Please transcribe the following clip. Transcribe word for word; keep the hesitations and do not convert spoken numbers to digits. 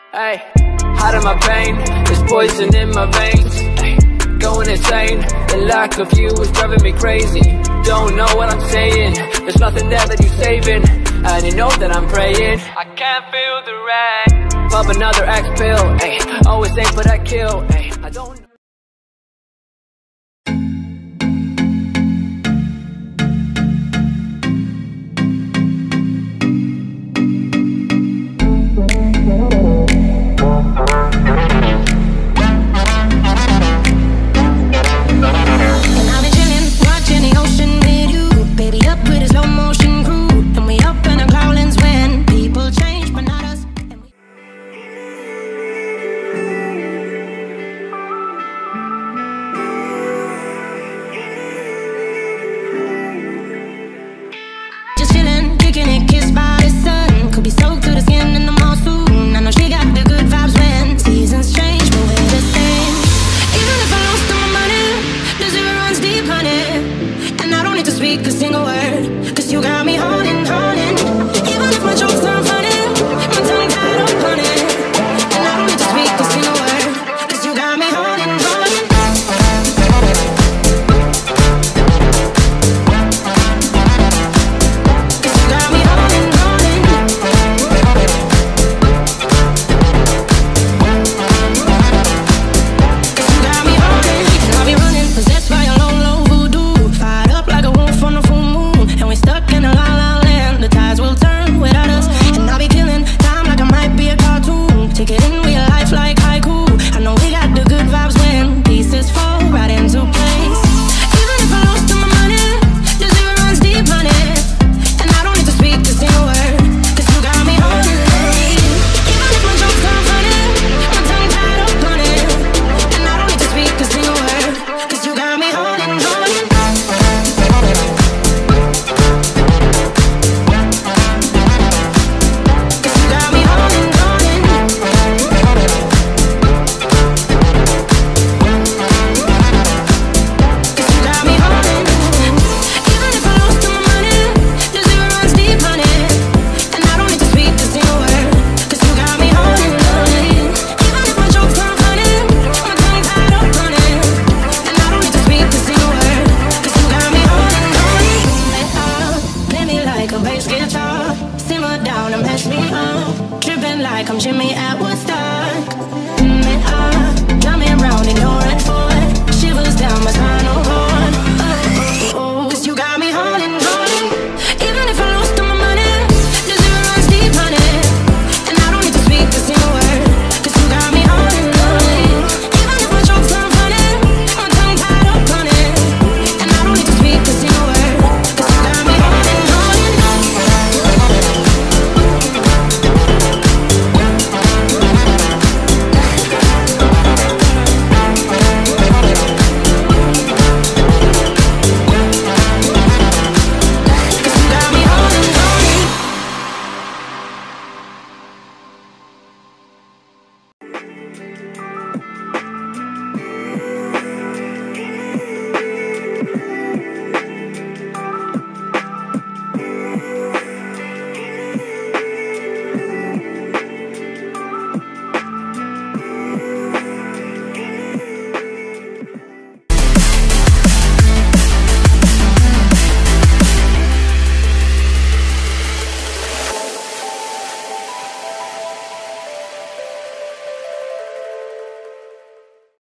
Hey, hiding my pain, there's poison in my veins. Ay, going insane, the lack of you is driving me crazy. Don't know what I'm saying, there's nothing there that you're saving. And you know that I'm praying, I can't feel the rain. Pop another X pill, ay, always aim for that kill, ay, I don't I'm Jimmy at Woodstock.